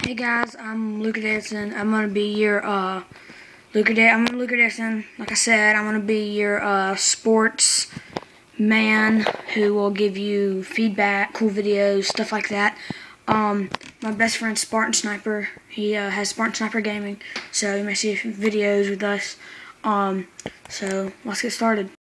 Hey guys, I'm Luca Davidson. I'm gonna be your I'm Luca Davidson. Like I said, I'm gonna be your sports man who will give you feedback, cool videos, stuff like that. My best friend Spartan Sniper. He has Spartan Sniper Gaming, so you may see videos with us. So let's get started.